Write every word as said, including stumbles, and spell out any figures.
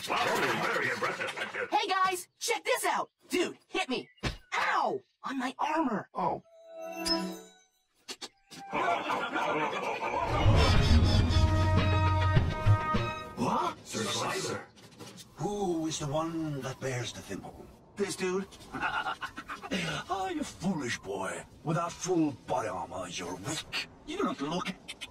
Wow, very impressive. Hey guys, check this out. Dude, hit me. Ow! On my armor. Oh. What? Sir Slicer. Who is the one that bears the thimble? This dude? Ah, you foolish boy. Without full body armor, you're weak. You do not look